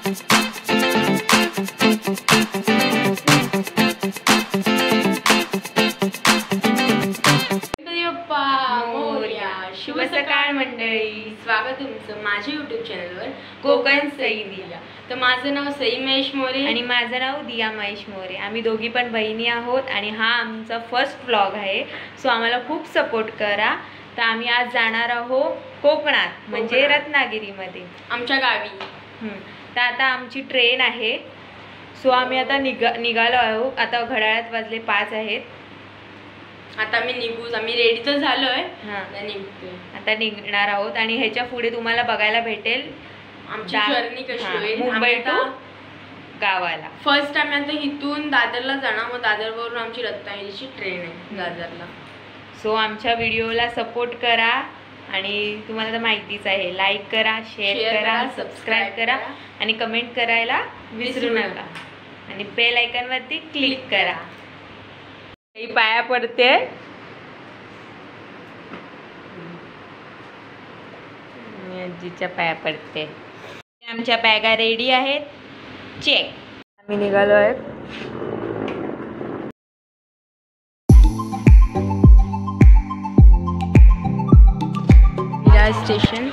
शुभ सकाळ मंडळी, स्वागत तुमचं माझ्या यूट्यूब चॅनलवर कोकण सई दिया। तर माझं नाव सई महेश मोरे आणि माझं नाव दिया महेश मोरे। आम्ही दोघी पण बहिणी आहोत आणि हा आमचा फर्स्ट व्लॉग आहे, सो आम्हाला खूप सपोर्ट करा। तर आम्ही आज जाणार आहोत कोकणात, म्हणजे रत्नागिरीमध्ये आमच्या गावी। तर आता आमची ट्रेन आहे, सो आम्ही आता निघालो आहोत। आता घड्याळात वाजले 5 आहेत। आता आम्ही रेडी तर झालोय, आता निघणार आहोत आणि ह्याच्या पुढे तुम्हाला बघायला भेटेल आमची जर्नी कशी होईल मुंबई टू गावाला। फर्स्ट आम्ही आता इथून दादरला जाणार, मग दादरवरून आमची रत्नागिरीची ट्रेन आहे दादरला। सो आमच्या व्हिडिओला सपोर्ट करा आणि तुम्हाला तर माहितीच आहे, लाईक करा, शेअर करा, सबस्क्राईब करा आणि कमेंट करायला विसरू नका आणि बेल आयकॉन वरती क्लिक करा। पाया पडते, आजीच्या पाया पडते। आमच्या बॅगा रेडी आहेत, चेक। आम्ही निघालो आहे। स्टेशन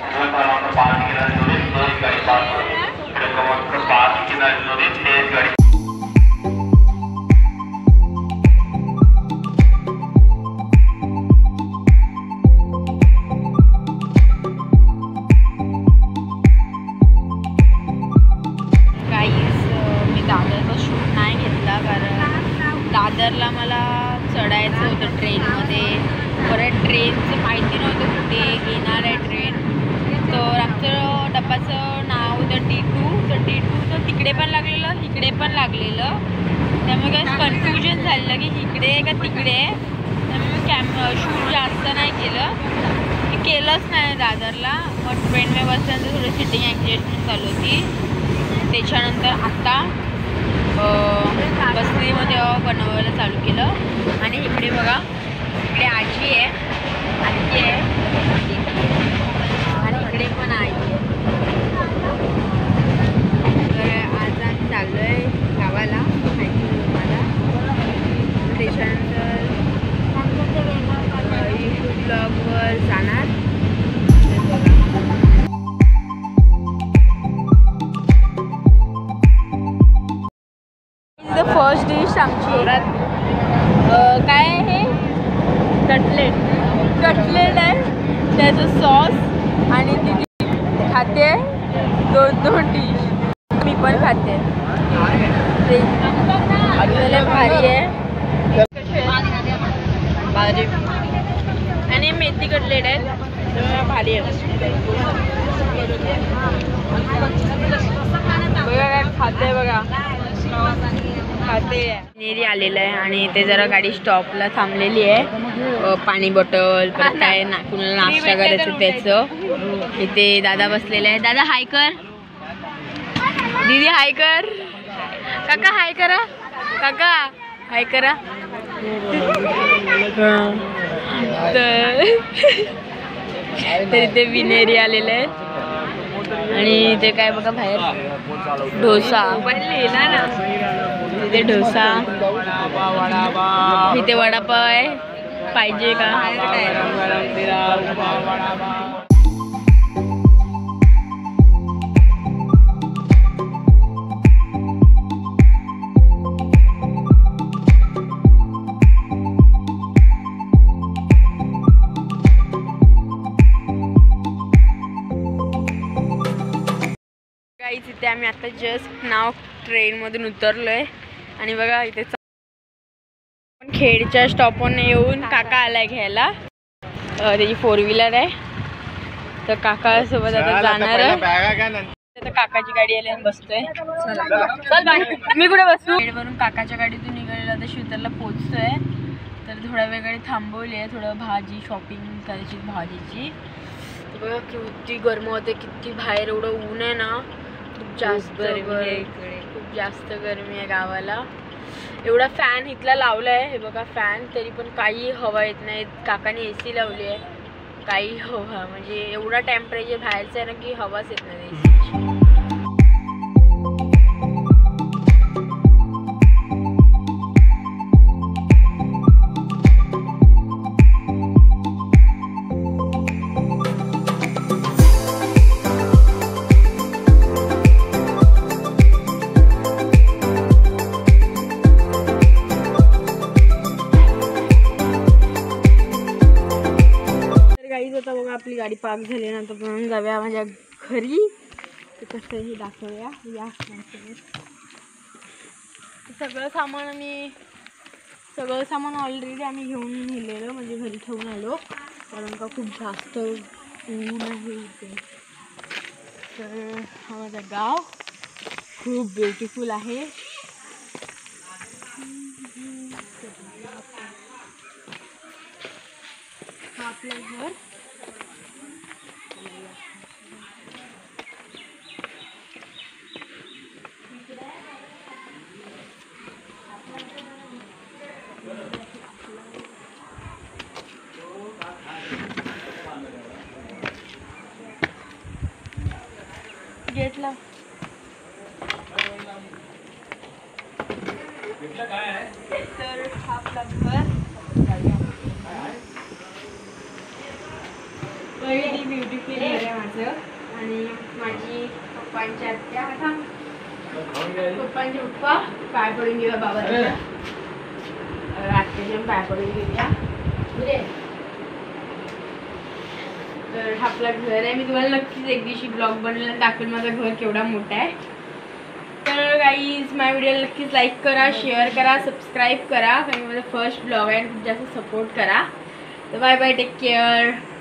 दादरला मला चढायचं होतं ट्रेनमध्ये, परत ट्रेनचं माहिती नव्हतं कुठे घेणार आहे ट्रेन। तर आमचं डब्याचं नाव होतं D2, तर D2 तर तिकडे पण लागलेलं इकडे पण लागलेलं, त्यामुळे काय कन्फ्युजन झालेलं की इकडे आहे का तिकडे आहे। त्यामुळे शूट जास्त नाही केलंच नाही दादरला। मग ट्रेनमध्ये बसल्यानंतर थोडं सिटिंग ॲडजस्टमेंट चालू होती, त्याच्यानंतर आता बसलीमध्ये बनवायला चालू केलं। आणि इकडे बघा, इकडे आजी आहे आणि इकडे पण आई आहे। तर आज आम्ही चाललो आहे गावाला, माहिती तुम्हाला। त्याच्यानंतर यूट्यूब ब्लॉगवर जाणार। फर्स्ट डिश आमची काय आहे, कटलेट आहे, त्याचं सॉस आणि ती खाते 2 डिश। मी पण खाते, ते भारी आहे भारी। आणि मेथी कटलेट आहे, भारी आहे। बघा काय खाते, बघा नेरी आलेलं आहे आणि इथे जरा गाडी स्टॉपला थांबलेली आहे। पाणी बॉटल, परत काय कुणाला नाश्ता करायचं त्याचं। इथे दादा बसलेला आहे। दादा हाय कर, दीदी हाय कर, काका हाय करा, काका हाय करा। तर इथे विनेरी आलेलं आहे आणि इथे काय बघा बाहेर डोसा, इथे डोसा, इथे वडापाव आहे, पाहिजे का? इथे आम्ही आता जस्ट नाव ट्रेनमधून उतरलोय आणि बघा इथे खेडच्या स्टॉपवरून येऊन काका आलाय घ्यायला। त्याची 4 व्हीलर आहे, तर काका सोबत आता जाणार आहे। तर काकाची गाडी आली आणि बसतोय। मी कुठे बसू? खेडवरून काकाच्या गाडीतून निघालेला आता शिवतरला पोहोचतोय। तर थोड्या वेळाने थांबवली आहे, थोडं भाजी शॉपिंग करायची भाजीची। तर बघा किती गरम होते, किती बाहेर एवढं ऊन आहे ना, खूप जास्त गरमी आहे गावाला। एवढा फॅन इथला लावला आहे, हे बघा फॅन, तरी पण काही हवा येत नाही। काकाने AC लावली आहे, काही हवा म्हणजे एवढा टेम्परेचर बाहेरचं आहे ना की हवाच येत नाही एसीची। आपली गाडी पार्क झाली ना, तर म्हणून जाऊया माझ्या घरी. ते कसंही दाखवूया. या सगळं सामान ऑलरेडी आम्ही घेऊन नेलेलं, म्हणजे घरी ठेवून आलो, कारण का खूप जास्त ऊन आहे इथे. तर हा माझं गाव खूप ब्युटिफुल आहे. हा आपलं घर. गेटला तर हा आपला घर. व्हेरी ब्युटिफुल घर आहे माझं. आणि माझी पप्पांची आत्या, पप्पांचे पप्पा पाय पडून गेला बाबाच्या, आत्याच्या पाय पडून गेल्या. तर हा आपला घर आहे. मी तुम्हाला नक्कीच एक दिवशी ब्लॉग बनवला दाखवेल माझं घर केवढा मोठा आहे. तर गाईज माझ्या व्हिडिओला नक्कीच लाईक करा, शेअर करा, सबस्क्राईब करा, कारण माझा फर्स्ट ब्लॉग आहे. खूप जास्त सपोर्ट करा. तर बाय बाय, टेक केअर.